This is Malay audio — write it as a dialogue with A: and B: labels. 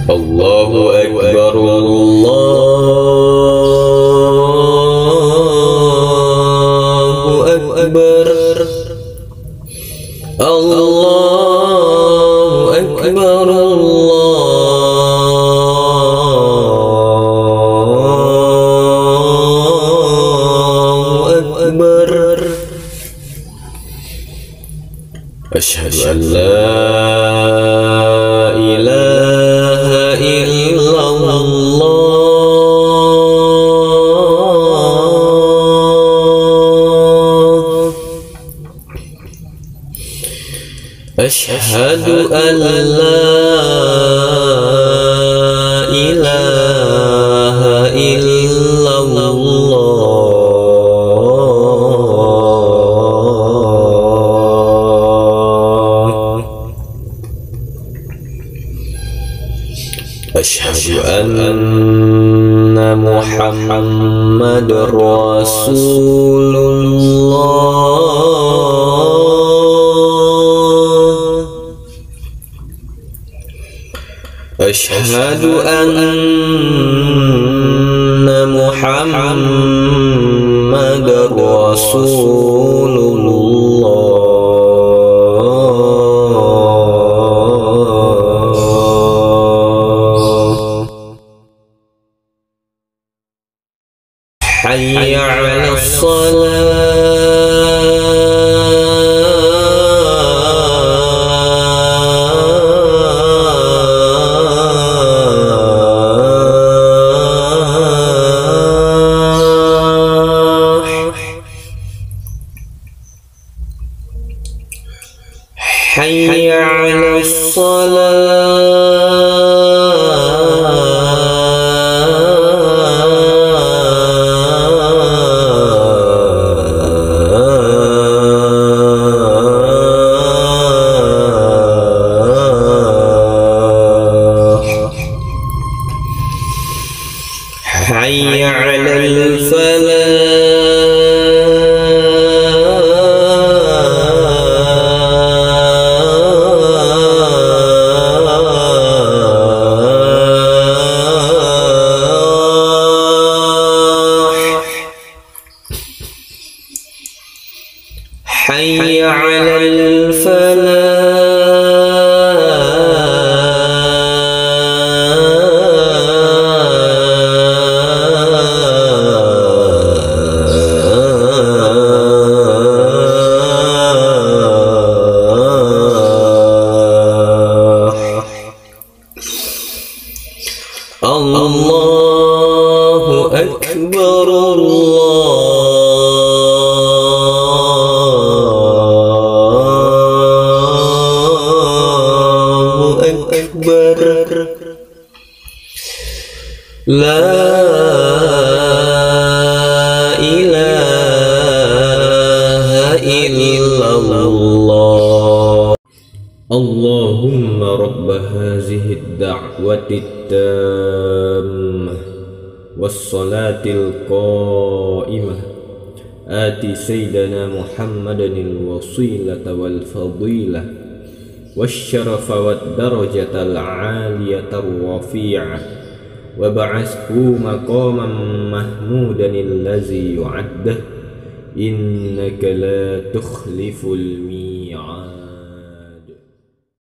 A: Allahu Akbar, Allahu Akbar, Allahu Akbar, Allahu Akbar. Asyhadu an la ilaha illallah. Asyhadu an la ilaha illallah. Asyhadu anna Muhammadar Rasulullah. Asyhadu anna Muhammadar Rasulullah. Hayya 'alas salah. Hayya 'alas Hayya 'alal falah. Hayya 'alal Allahu Akbar, Allahu Akbar. La ilaha illallah. Allahumma rabba hazihi ad-da'wati at-tammah was-salatil qa'imah ati sayyidana Muhammadan al-wasilata wal-fadilah wasyarafa wad-darajata al-'aliyata ar-rafi'ah wa ba'ashu maqaman mahmudan allazi yu'addah innaka la tukhliful mi'ad.